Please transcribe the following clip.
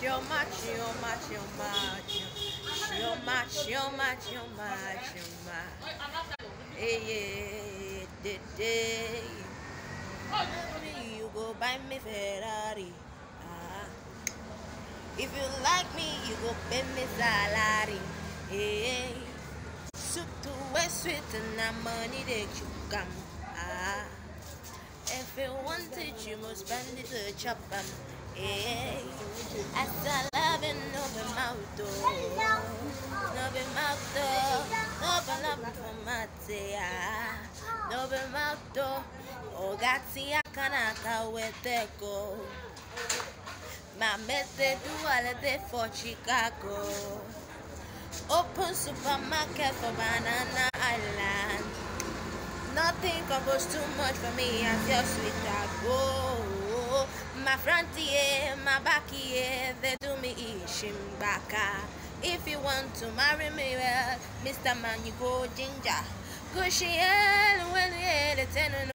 You're much, you're much, you're much, you're much, you're much, you're much, you're much. Hey, yeah, you go buy me Ferrari. Ah. If you like me, you go pay me salary. Hey, soup to West sweet and that money that you come. Ah. If you want it, you must spend it to chop 'em. Hey, as I love it, no be mouth no be mouth no be love for my tea, no be mouth oh gatti akanaka with the go. My method do holiday for Chicago. Open supermarket for Banana Island. Nothing comes too much for me. I feel sweet I go. My front here, my back here, they do me ishimbaka. If you want to marry me, well, Mr. Man, you go ginger. Cushy when the ten